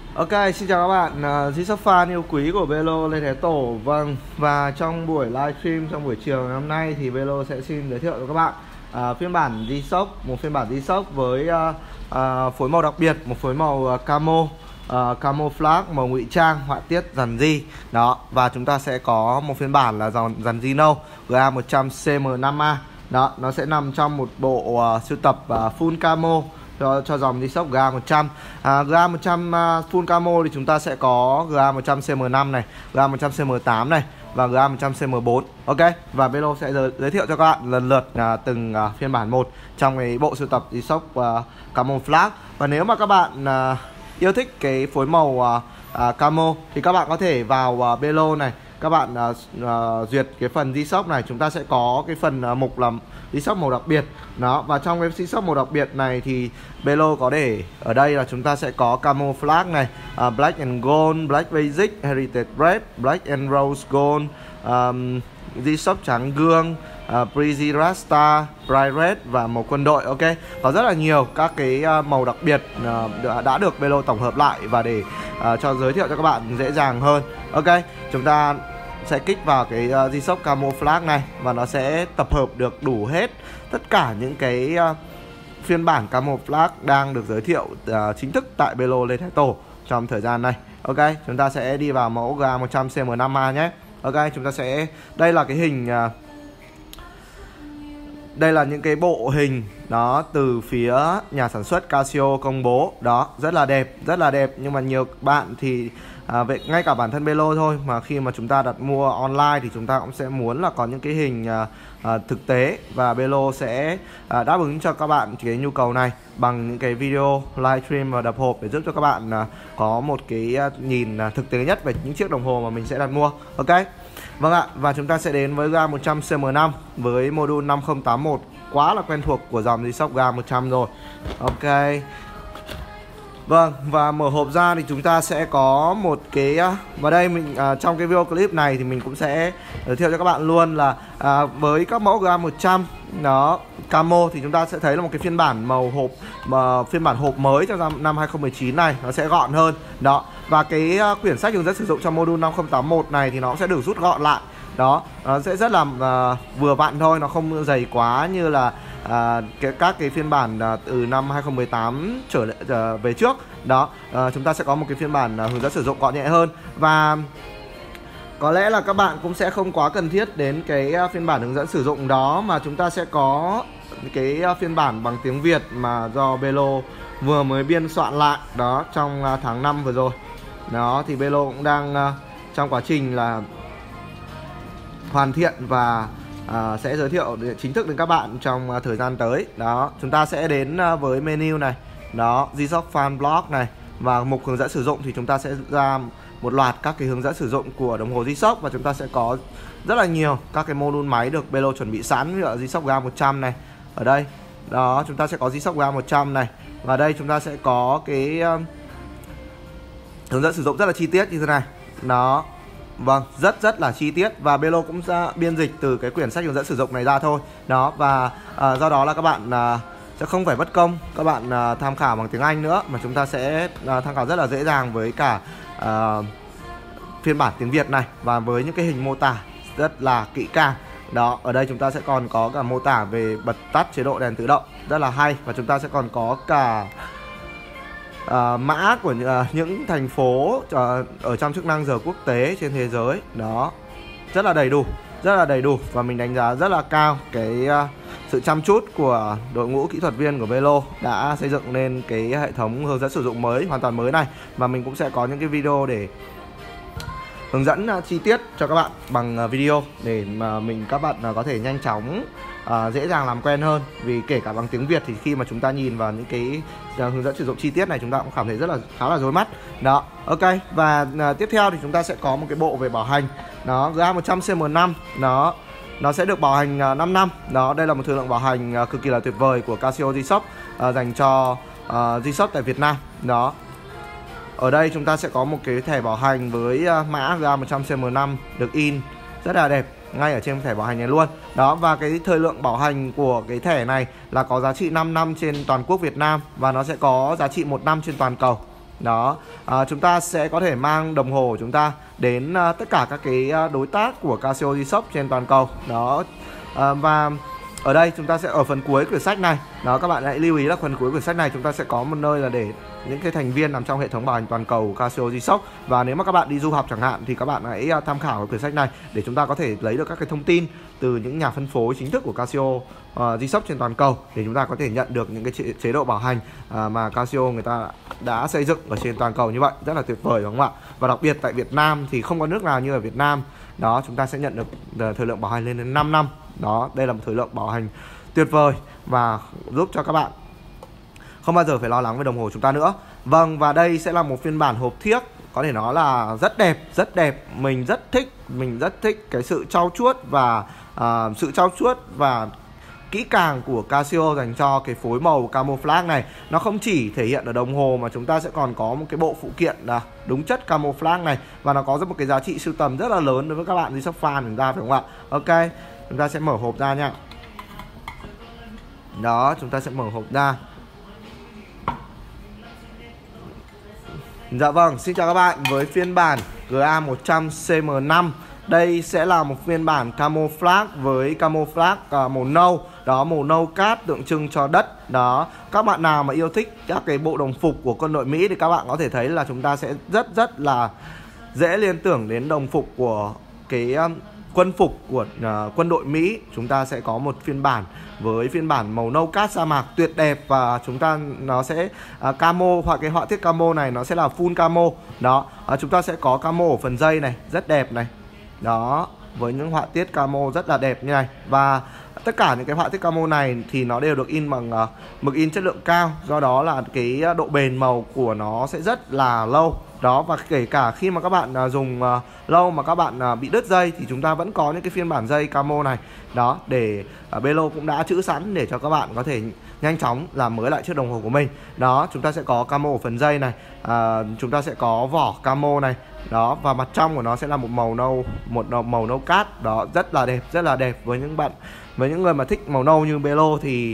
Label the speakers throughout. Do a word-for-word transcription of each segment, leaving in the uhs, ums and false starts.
Speaker 1: Ok, xin chào các bạn, uh, G-Shop fan yêu quý của Belo Lê Thái Tổ. Vâng, và trong buổi livestream trong buổi chiều ngày hôm nay thì Belo sẽ xin giới thiệu cho các bạn uh, phiên bản G-Shop, một phiên bản G-Shop với uh, uh, phối màu đặc biệt, một phối màu uh, camo, uh, camouflage, màu ngụy trang, họa tiết dàn di. Đó, và chúng ta sẽ có một phiên bản là dàn dàn Gino G A một trăm C M năm A. Đó, nó sẽ nằm trong một bộ uh, sưu tập uh, full camo cho, cho dòng G-Shop G A một trăm. à, G A một trăm uh, full camo thì chúng ta sẽ có G A một trăm C M năm này, G A một trăm C M tám này và G A một trăm C M bốn. Ok, và Belo sẽ giới, giới thiệu cho các bạn lần lượt uh, từng uh, phiên bản một trong cái bộ sưu tập G-Shop uh, camouflage. Và nếu mà các bạn uh, yêu thích cái phối màu uh, uh, camo thì các bạn có thể vào uh, Belo này, các bạn uh, uh, duyệt cái phần G-Shop này. Chúng ta sẽ có cái phần uh, mục là G-Shop màu đặc biệt đó, và trong cái G-Shop màu đặc biệt này thì Belo có để ở đây là chúng ta sẽ có camouflage này, uh, black and gold, black basic, heritage red, black and rose gold, um, G-Shop trắng gương, uh, Breezy Rasta, bright red và màu quân đội. Ok, có rất là nhiều các cái uh, màu đặc biệt uh, đã được Belo tổng hợp lại và để uh, cho giới thiệu cho các bạn dễ dàng hơn. Ok, chúng ta sẽ kích vào cái uh, G-Shop camouflage này và nó sẽ tập hợp được đủ hết tất cả những cái uh, phiên bản camouflage đang được giới thiệu uh, chính thức tại Belo Lê Thái Tổ trong thời gian này. Ok, chúng ta sẽ đi vào mẫu G A một trăm C M năm A nhé. Ok, chúng ta sẽ, đây là cái hình uh, đây là những cái bộ hình đó từ phía nhà sản xuất Casio công bố. Đó, rất là đẹp, rất là đẹp. Nhưng mà nhiều bạn thì à, vậy ngay cả bản thân Belo thôi mà khi mà chúng ta đặt mua online thì chúng ta cũng sẽ muốn là có những cái hình à, à, thực tế. Và Belo sẽ à, đáp ứng cho các bạn cái nhu cầu này bằng những cái video livestream và đập hộp để giúp cho các bạn à, có một cái à, nhìn à, thực tế nhất về những chiếc đồng hồ mà mình sẽ đặt mua. Ok, vâng ạ, và chúng ta sẽ đến với G A một trăm C M năm với module năm không tám một, quá là quen thuộc của dòng G-Shop G A một trăm rồi. Ok, vâng, và mở hộp ra thì chúng ta sẽ có một cái, và đây mình à, trong cái video clip này thì mình cũng sẽ giới thiệu cho các bạn luôn là à, với các mẫu G A một trăm nó camo thì chúng ta sẽ thấy là một cái phiên bản màu hộp mà phiên bản hộp mới cho năm năm hai không một chín này nó sẽ gọn hơn. Đó, và cái quyển sách hướng dẫn sử dụng trong module năm không tám một này thì nó cũng sẽ được rút gọn lại. Đó, nó sẽ rất là uh, vừa vặn thôi, nó không dày quá như là uh, cái, các cái phiên bản uh, từ năm hai không một tám trở lại uh, về trước. Đó, uh, chúng ta sẽ có một cái phiên bản uh, hướng dẫn sử dụng gọn nhẹ hơn. Và có lẽ là các bạn cũng sẽ không quá cần thiết đến cái uh, phiên bản hướng dẫn sử dụng đó, mà chúng ta sẽ có cái uh, phiên bản bằng tiếng Việt mà do Belo vừa mới biên soạn lại đó trong uh, tháng năm vừa rồi. Đó, thì Belo cũng đang uh, trong quá trình là hoàn thiện và à, sẽ giới thiệu chính thức đến các bạn trong à, thời gian tới. Đó, chúng ta sẽ đến à, với menu này. Đó, G-Shop Fan Blog này. Và mục hướng dẫn sử dụng thì chúng ta sẽ ra một loạt các cái hướng dẫn sử dụng của đồng hồ G-Shop. Và chúng ta sẽ có rất là nhiều các cái module máy được Belo chuẩn bị sẵn, như ở G-Shop G A một trăm này. Ở đây, đó, chúng ta sẽ có G-Shop G A một trăm này. Và đây chúng ta sẽ có cái uh, hướng dẫn sử dụng rất là chi tiết như thế này. Đó, vâng, rất rất là chi tiết. Và Belo cũng ra biên dịch từ cái quyển sách hướng dẫn sử dụng này ra thôi. Đó, và à, do đó là các bạn à, sẽ không phải mất công các bạn à, tham khảo bằng tiếng Anh nữa, mà chúng ta sẽ à, tham khảo rất là dễ dàng với cả à, phiên bản tiếng Việt này, và với những cái hình mô tả rất là kỹ càng. Đó, ở đây chúng ta sẽ còn có cả mô tả về bật tắt chế độ đèn tự động rất là hay. Và chúng ta sẽ còn có cả Uh, mã của uh, những thành phố uh, ở trong chức năng giờ quốc tế trên thế giới. Đó, rất là đầy đủ, rất là đầy đủ. Và mình đánh giá rất là cao cái uh, sự chăm chút của đội ngũ kỹ thuật viên của Belo đã xây dựng nên cái hệ thống hướng dẫn sử dụng mới, hoàn toàn mới này. Và mình cũng sẽ có những cái video để hướng dẫn uh, chi tiết cho các bạn bằng uh, video để mà mình các bạn uh, có thể nhanh chóng uh, dễ dàng làm quen hơn. Vì kể cả bằng tiếng Việt thì khi mà chúng ta nhìn vào những cái uh, hướng dẫn sử dụng chi tiết này, chúng ta cũng cảm thấy rất là khá là rối mắt. Đó, ok. Và uh, tiếp theo thì chúng ta sẽ có một cái bộ về bảo hành. Đó, G A một trăm C M năm nó nó sẽ được bảo hành uh, năm năm. Đó, đây là một thời lượng bảo hành uh, cực kỳ là tuyệt vời của Casio G-Shop uh, dành cho uh, G-Shop tại Việt Nam. Đó, ở đây chúng ta sẽ có một cái thẻ bảo hành với uh, mã G A một trăm C M năm được in rất là đẹp ngay ở trên thẻ bảo hành này luôn. Đó, và cái thời lượng bảo hành của cái thẻ này là có giá trị năm năm trên toàn quốc Việt Nam, và nó sẽ có giá trị một năm trên toàn cầu. Đó, à, chúng ta sẽ có thể mang đồng hồ của chúng ta đến uh, tất cả các cái uh, đối tác của Casio G-Shock trên toàn cầu. Đó, à, và ở đây chúng ta sẽ ở phần cuối quyển sách này. Đó, các bạn hãy lưu ý là phần cuối quyển sách này chúng ta sẽ có một nơi là để những cái thành viên nằm trong hệ thống bảo hành toàn cầu Casio G-Shock. Và nếu mà các bạn đi du học chẳng hạn thì các bạn hãy tham khảo quyển sách này để chúng ta có thể lấy được các cái thông tin từ những nhà phân phối chính thức của Casio uh, G-Shock trên toàn cầu để chúng ta có thể nhận được những cái chế, chế độ bảo hành uh, mà Casio người ta đã xây dựng ở trên toàn cầu như vậy. Rất là tuyệt vời đúng không ạ? Và đặc biệt tại Việt Nam thì không có nước nào như ở Việt Nam. Đó, chúng ta sẽ nhận được thời lượng bảo hành lên đến năm năm. Đó, đây là một thời lượng bảo hành tuyệt vời và giúp cho các bạn không bao giờ phải lo lắng về đồng hồ chúng ta nữa. Vâng, và đây sẽ là một phiên bản hộp thiếc, có thể nói là rất đẹp, rất đẹp. Mình rất thích, mình rất thích cái sự trau chuốt và uh, sự trau chuốt và kỹ càng của Casio dành cho cái phối màu camouflage này. Nó không chỉ thể hiện ở đồng hồ mà chúng ta sẽ còn có một cái bộ phụ kiện là đúng chất camouflage này. Và nó có rất một cái giá trị sưu tầm rất là lớn đối với các bạn G-Shock fan chúng ta, phải không ạ? Ok, chúng ta sẽ mở hộp ra nha. Đó, chúng ta sẽ mở hộp ra. Dạ vâng, xin chào các bạn. Với phiên bản G A một trăm C M năm, đây sẽ là một phiên bản camouflage với camouflage uh, màu nâu. Đó, màu nâu cát tượng trưng cho đất. Đó, các bạn nào mà yêu thích các cái bộ đồng phục của quân đội Mỹ thì các bạn có thể thấy là chúng ta sẽ rất rất là dễ liên tưởng đến đồng phục của cái um, quân phục của uh, quân đội Mỹ. Chúng ta sẽ có một phiên bản với phiên bản màu nâu cát sa mạc tuyệt đẹp, và chúng ta nó sẽ uh, camo, hoặc cái họa tiết camo này nó sẽ là full camo. Đó, uh, chúng ta sẽ có camo ở phần dây này, rất đẹp này. Đó, với những họa tiết camo rất là đẹp như này. Và tất cả những cái họa tiết camo này thì nó đều được in bằng uh, mực in chất lượng cao, do đó là cái độ bền màu của nó sẽ rất là lâu. Đó, và kể cả khi mà các bạn uh, dùng uh, lâu mà các bạn uh, bị đứt dây thì chúng ta vẫn có những cái phiên bản dây camo này. Đó, để uh, Belo cũng đã trữ sẵn để cho các bạn có thể nhanh chóng làm mới lại chiếc đồng hồ của mình. Đó, chúng ta sẽ có camo ở phần dây này, uh, chúng ta sẽ có vỏ camo này. Đó, và mặt trong của nó sẽ là một màu nâu, một màu nâu cát. Đó, rất là đẹp, rất là đẹp. Với những bạn, với những người mà thích màu nâu như Belo thì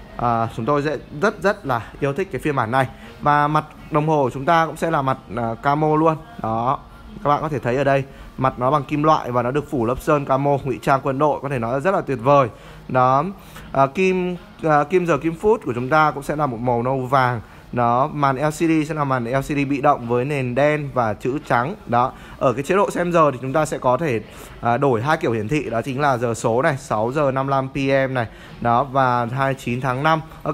Speaker 1: à, chúng tôi sẽ rất rất là yêu thích cái phiên bản này. Và mặt đồng hồ của chúng ta cũng sẽ là mặt à, camo luôn. Đó, các bạn có thể thấy ở đây mặt nó bằng kim loại và nó được phủ lớp sơn camo ngụy trang quân đội, có thể nói là rất là tuyệt vời. Đó, à, kim à, kim giờ kim phút của chúng ta cũng sẽ là một màu nâu vàng. Đó, màn L C D sẽ là màn L C D bị động với nền đen và chữ trắng. Đó, ở cái chế độ xem giờ thì chúng ta sẽ có thể à, đổi hai kiểu hiển thị, đó chính là giờ số này, sáu giờ năm mươi lăm P M này. Đó, và hai mươi chín tháng năm. Ok.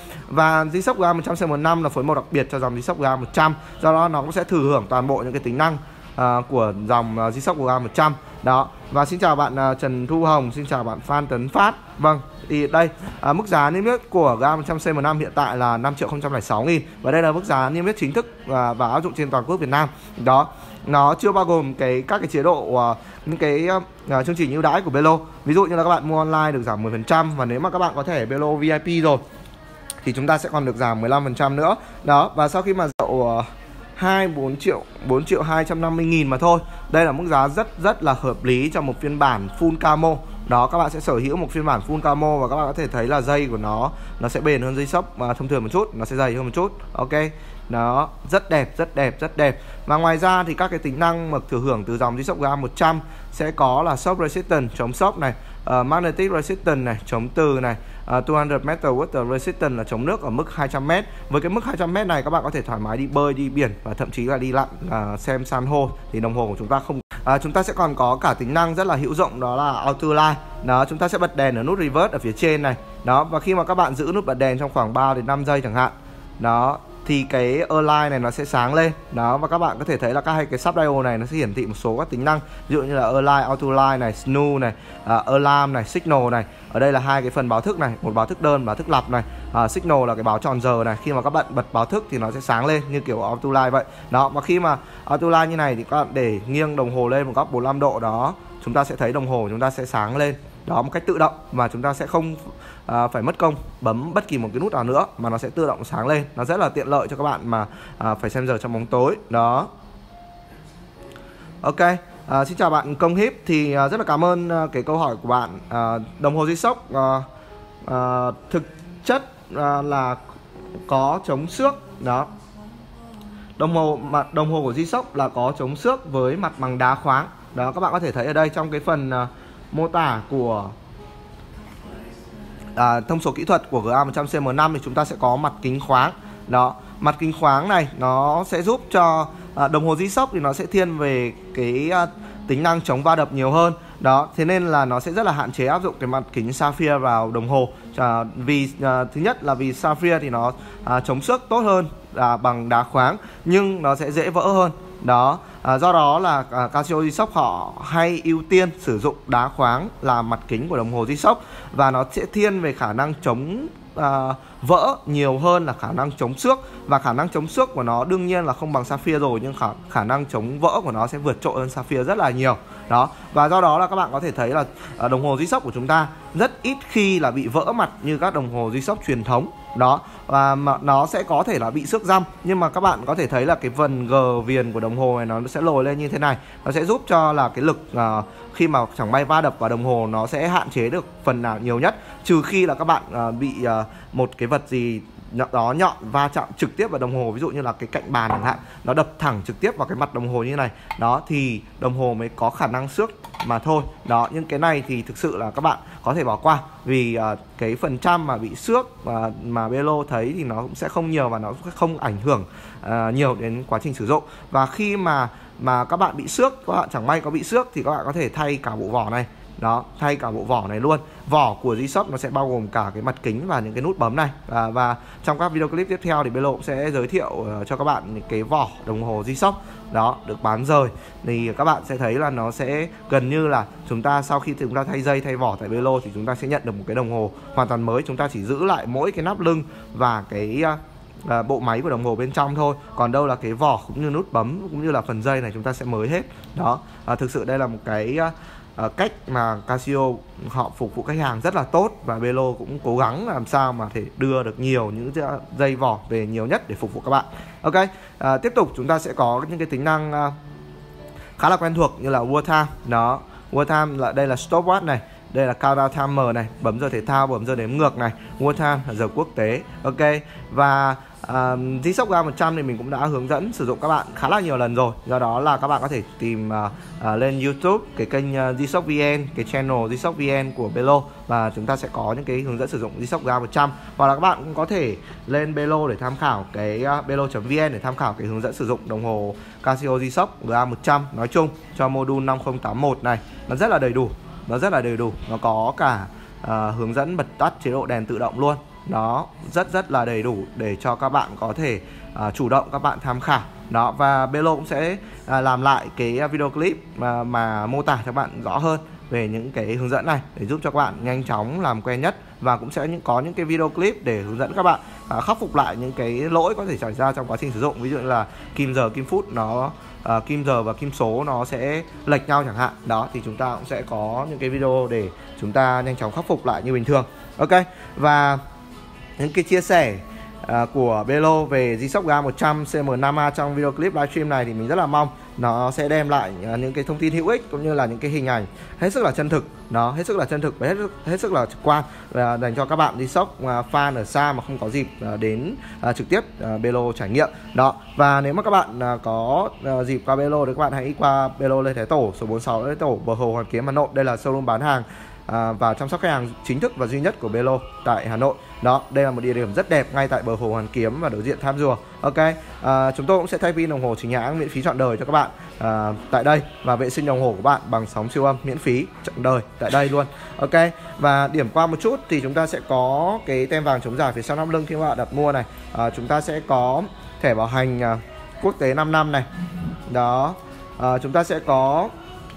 Speaker 1: Và G-Shock G A một trăm C M năm là phối màu đặc biệt cho dòng G-Shock G A một trăm, do đó nó cũng sẽ thừa hưởng toàn bộ những cái tính năng à, của dòng uh, G-Shock G A một trăm. Đó, và xin chào bạn uh, Trần Thu Hồng, xin chào bạn Phan Tấn Phát. Vâng, thì đây à, mức giá niêm yết của G A một trăm C M năm hiện tại là năm triệu không trăm lẻ sáu nghìn, và đây là mức giá niêm yết chính thức à, và áp dụng trên toàn quốc Việt Nam. Đó, nó chưa bao gồm cái các cái chế độ à, những cái à, chương trình ưu đãi của Belo. Ví dụ như là các bạn mua online được giảm mười phần trăm, và nếu mà các bạn có thẻ Belo V I P rồi thì chúng ta sẽ còn được giảm mười lăm phần trăm nữa. Đó, và sau khi mà dậu hai bốn triệu, bốn triệu hai trăm năm mươi nghìn mà thôi. Đây là mức giá rất rất là hợp lý cho một phiên bản full camo. Đó, các bạn sẽ sở hữu một phiên bản full camo, và các bạn có thể thấy là dây của nó nó sẽ bền hơn dây sóc mà thông thường một chút, nó sẽ dày hơn một chút. Ok. Đó, rất đẹp, rất đẹp, rất đẹp. Và ngoài ra thì các cái tính năng mà thừa hưởng từ dòng G-Shock G A một trăm sẽ có là shock resistance, chống sốc này, uh, magnetic resistance này, chống từ này, uh, hai trăm meter water resistance là chống nước ở mức hai trăm mét. Với cái mức hai trăm mét này các bạn có thể thoải mái đi bơi, đi biển và thậm chí là đi lặn, uh, xem san hô thì đồng hồ của chúng ta không. Uh, chúng ta sẽ còn có cả tính năng rất là hữu dụng, đó là auto light. Đó, chúng ta sẽ bật đèn ở nút reverse ở phía trên này. Đó, và khi mà các bạn giữ nút bật đèn trong khoảng ba đến năm giây chẳng hạn, đó, thì cái align này nó sẽ sáng lên. Đó, và các bạn có thể thấy là các hai cái sub dial này nó sẽ hiển thị một số các tính năng, ví dụ như là align, auto light này, snooze này, uh, alarm này, signal này. Ở đây là hai cái phần báo thức này, một báo thức đơn, báo thức lặp này. Uh, signal là cái báo tròn giờ này, khi mà các bạn bật báo thức thì nó sẽ sáng lên như kiểu auto light vậy. Đó, và khi mà auto light như này thì các bạn để nghiêng đồng hồ lên một góc bốn mươi lăm độ, đó, chúng ta sẽ thấy đồng hồ chúng ta sẽ sáng lên. Đó, một cách tự động, mà chúng ta sẽ không à, phải mất công bấm bất kỳ một cái nút nào nữa, mà nó sẽ tự động sáng lên. Nó rất là tiện lợi cho các bạn mà à, phải xem giờ trong bóng tối. Đó. Ok. À, xin chào bạn Công Hiếp. Thì à, rất là cảm ơn à, cái câu hỏi của bạn. à, Đồng hồ G-Shock à, à, thực chất à, là có chống xước. Đó, đồng hồ mặt đồng hồ của G-Shock là có chống xước với mặt bằng đá khoáng. Đó, các bạn có thể thấy ở đây trong cái phần uh, mô tả của À, thông số kỹ thuật của G A một trăm C M năm thì chúng ta sẽ có mặt kính khoáng. Đó, mặt kính khoáng này nó sẽ giúp cho à, đồng hồ G-Shock thì nó sẽ thiên về cái à, tính năng chống va đập nhiều hơn. Đó, thế nên là nó sẽ rất là hạn chế áp dụng cái mặt kính sapphire vào đồng hồ. à, Vì à, thứ nhất là vì sapphire thì nó à, chống xước tốt hơn à, bằng đá khoáng, nhưng nó sẽ dễ vỡ hơn. Đó, à, do đó là à, Casio G-Shock họ hay ưu tiên sử dụng đá khoáng làm mặt kính của đồng hồ G-Shock, và nó sẽ thiên về khả năng chống à, vỡ nhiều hơn là khả năng chống xước. Và khả năng chống xước của nó đương nhiên là không bằng sapphire rồi, nhưng khả, khả năng chống vỡ của nó sẽ vượt trội hơn sapphire rất là nhiều. Đó, và do đó là các bạn có thể thấy là à, đồng hồ G-Shock của chúng ta rất ít khi là bị vỡ mặt như các đồng hồ G-Shock truyền thống. Đó, và mà nó sẽ có thể là bị xước răm, nhưng mà các bạn có thể thấy là cái phần gờ viền của đồng hồ này nó sẽ lồi lên như thế này. Nó sẽ giúp cho là cái lực uh, khi mà chẳng may va đập vào đồng hồ nó sẽ hạn chế được phần nào nhiều nhất, trừ khi là các bạn uh, bị uh, một cái vật gì đó nhọn va chạm trực tiếp vào đồng hồ, ví dụ như là cái cạnh bàn chẳng hạn, nó đập thẳng trực tiếp vào cái mặt đồng hồ như này. Đó, thì đồng hồ mới có khả năng xước mà thôi. Đó, nhưng cái này thì thực sự là các bạn có thể bỏ qua, vì uh, cái phần trăm mà bị xước uh, mà Belo thấy thì nó cũng sẽ không nhiều, và nó sẽ không ảnh hưởng uh, nhiều đến quá trình sử dụng. Và khi mà mà các bạn bị xước, các bạn chẳng may có bị xước thì các bạn có thể thay cả bộ vỏ này. Đó, thay cả bộ vỏ này luôn. Vỏ của G-Shock nó sẽ bao gồm cả cái mặt kính và những cái nút bấm này. Và, và trong các video clip tiếp theo thì Belo cũng sẽ giới thiệu uh, cho các bạn những cái vỏ đồng hồ G-Shock đó được bán rời. Thì các bạn sẽ thấy là nó sẽ gần như là chúng ta sau khi chúng ta thay dây, thay vỏ tại Belo thì chúng ta sẽ nhận được một cái đồng hồ hoàn toàn mới. Chúng ta chỉ giữ lại mỗi cái nắp lưng và cái uh, À, bộ máy của đồng hồ bên trong thôi, còn đâu là cái vỏ cũng như nút bấm cũng như là phần dây này chúng ta sẽ mới hết. Đó, à, thực sự đây là một cái à, cách mà Casio họ phục vụ khách hàng rất là tốt, và Belo cũng cố gắng làm sao mà thể đưa được nhiều những dây vỏ về nhiều nhất để phục vụ các bạn. Ok, à, tiếp tục chúng ta sẽ có những cái tính năng à, khá là quen thuộc như là World Time. Đó, World Time là đây là stopwatch này, đây là countdown timer này, bấm giờ thể thao, bấm giờ đếm ngược này, World Time là giờ quốc tế. Ok, và uh, G-Shock G A một trăm thì mình cũng đã hướng dẫn sử dụng các bạn khá là nhiều lần rồi, do đó là các bạn có thể tìm uh, uh, lên YouTube cái kênh uh, G-Shock vê en, cái channel G-Shock vê en của Belo, và chúng ta sẽ có những cái hướng dẫn sử dụng G-Shock G A một trăm. Hoặc là các bạn cũng có thể lên Belo để tham khảo cái uh, belo chấm vê en để tham khảo cái hướng dẫn sử dụng đồng hồ Casio G-Shock G A một trăm nói chung cho module năm không tám mốt này. Nó rất là đầy đủ, nó rất là đầy đủ, nó có cả uh, hướng dẫn bật tắt chế độ đèn tự động luôn. Đó, rất rất là đầy đủ để cho các bạn có thể uh, chủ động các bạn tham khảo. Đó, và Belo cũng sẽ uh, làm lại cái video clip mà, mà mô tả cho bạn rõ hơn về những cái hướng dẫn này để giúp cho các bạn nhanh chóng làm quen nhất, và cũng sẽ có những cái video clip để hướng dẫn các bạn uh, khắc phục lại những cái lỗi có thể xảy ra trong quá trình sử dụng, ví dụ như là kim giờ, kim phút nó uh, kim giờ và kim số nó sẽ lệch nhau chẳng hạn. Đó, thì chúng ta cũng sẽ có những cái video để chúng ta nhanh chóng khắc phục lại như bình thường. Ok, và những cái chia sẻ uh, của Belo về G-Shock G A một trăm C M năm A trong video clip livestream này thì mình rất là mong nó sẽ đem lại uh, những cái thông tin hữu ích cũng như là những cái hình ảnh hết sức là chân thực, nó hết sức là chân thực và hết hết sức là trực quan uh, dành cho các bạn G-Shock uh, fan ở xa mà không có dịp uh, đến uh, trực tiếp uh, Belo trải nghiệm. Đó, và nếu mà các bạn uh, có uh, dịp qua Belo thì các bạn hãy qua Belo Lê Thái Tổ số bốn mươi sáu Lê Thái Tổ, Bờ Hồ, Hoàn Kiếm, Hà Nội. Đây là showroom bán hàng À, và chăm sóc khách hàng chính thức và duy nhất của Belo tại Hà Nội. Đó, đây là một địa điểm rất đẹp ngay tại bờ hồ Hoàn Kiếm và đối diện Tham Rùa. Ok, à, chúng tôi cũng sẽ thay pin đồng hồ chính hãng miễn phí trọn đời cho các bạn à, tại đây, và vệ sinh đồng hồ của bạn bằng sóng siêu âm miễn phí trọn đời tại đây luôn. Ok, và điểm qua một chút thì chúng ta sẽ có cái tem vàng chống giả phía sau nắp lưng khi các bạn đặt mua này. À, chúng ta sẽ có thẻ bảo hành à, quốc tế năm năm này. Đó, à, chúng ta sẽ có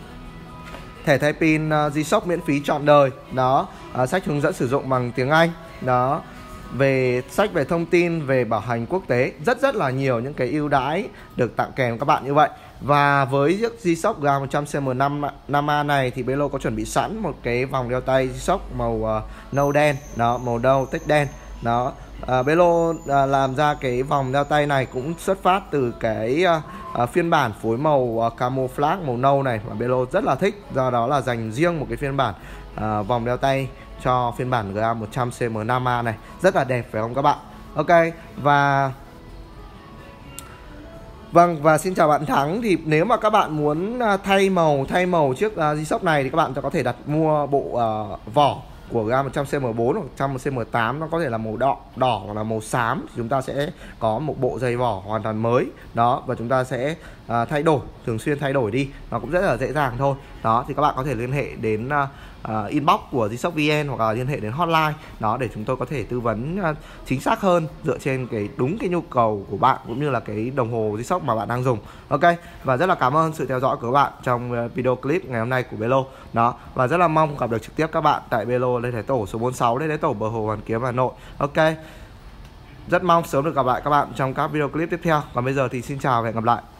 Speaker 1: thẻ thay pin uh, G-Shock miễn phí trọn đời. Đó, uh, sách hướng dẫn sử dụng bằng tiếng Anh. Đó, về sách về thông tin về bảo hành quốc tế, rất rất là nhiều những cái ưu đãi được tặng kèm các bạn như vậy. Và với chiếc G-Shock G A một trăm C M năm A này thì Belo có chuẩn bị sẵn một cái vòng đeo tay G-Shock màu uh, nâu đen, đó, màu nâu tích đen. Đó, uh, Belo uh, làm ra cái vòng đeo tay này cũng xuất phát từ cái uh, uh, phiên bản phối màu uh, camouflage màu nâu này mà Belo rất là thích, do đó là dành riêng một cái phiên bản uh, vòng đeo tay cho phiên bản G A một trăm C M năm A này, rất là đẹp phải không các bạn? Ok, và Vâng, và xin chào bạn Thắng. Thì nếu mà các bạn muốn thay màu thay màu chiếc uh, G-Shock này thì các bạn có thể đặt mua bộ uh, vỏ của ga một trăm C M bốn hoặc một trăm C M tám, nó có thể là màu đỏ đỏ hoặc là màu xám, thì chúng ta sẽ có một bộ giày vỏ hoàn toàn mới đó, và chúng ta sẽ uh, thay đổi, thường xuyên thay đổi đi, nó cũng rất là dễ dàng thôi đó. Thì các bạn có thể liên hệ đến uh, uh, inbox của G-Shock vê en hoặc là liên hệ đến hotline đó để chúng tôi có thể tư vấn uh, chính xác hơn dựa trên cái đúng cái nhu cầu của bạn cũng như là cái đồng hồ G-Shock mà bạn đang dùng. Ok, và rất là cảm ơn sự theo dõi của các bạn trong uh, video clip ngày hôm nay của Belo đó, và rất là mong gặp được trực tiếp các bạn tại Belo Lê Thái Tổ số bốn mươi sáu Lê Thái Tổ, bờ hồ Hoàn Kiếm, Hà Nội. Ok, rất mong sớm được gặp lại các bạn trong các video clip tiếp theo. Còn bây giờ thì xin chào và hẹn gặp lại.